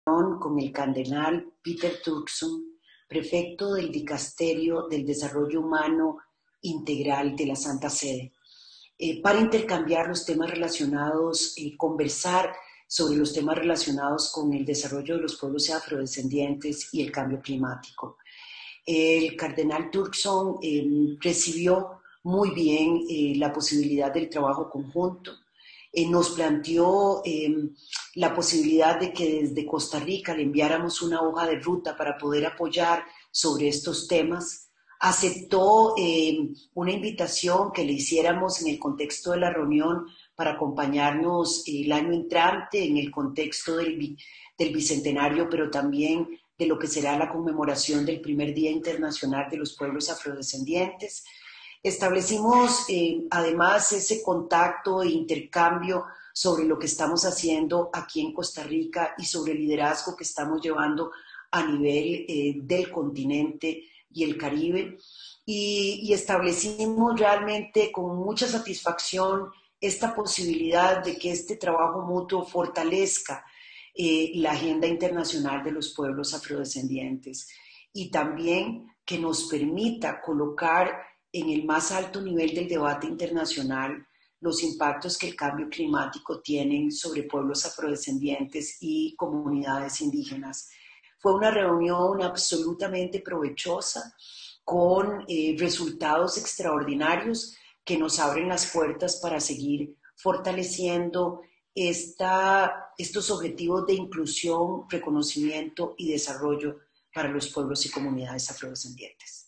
con el cardenal Peter Turkson, prefecto del Dicasterio del Desarrollo Humano Integral de la Santa Sede, para intercambiar los temas relacionados, conversar sobre los temas relacionados con el desarrollo de los pueblos afrodescendientes y el cambio climático. El cardenal Turkson recibió muy bien la posibilidad del trabajo conjunto. Nos planteó la posibilidad de que desde Costa Rica le enviáramos una hoja de ruta para poder apoyar sobre estos temas. Aceptó una invitación que le hiciéramos en el contexto de la reunión para acompañarnos el año entrante en el contexto del bicentenario, pero también de lo que será la conmemoración del primer Día Internacional de los Pueblos Afrodescendientes. Establecimos además ese contacto e intercambio sobre lo que estamos haciendo aquí en Costa Rica y sobre el liderazgo que estamos llevando a nivel del continente y el Caribe. Y establecimos realmente con mucha satisfacción esta posibilidad de que este trabajo mutuo fortalezca la agenda internacional de los pueblos afrodescendientes y también que nos permita colocar en el más alto nivel del debate internacional los impactos que el cambio climático tiene sobre pueblos afrodescendientes y comunidades indígenas. Fue una reunión absolutamente provechosa con resultados extraordinarios que nos abren las puertas para seguir fortaleciendo estos objetivos de inclusión, reconocimiento y desarrollo para los pueblos y comunidades afrodescendientes.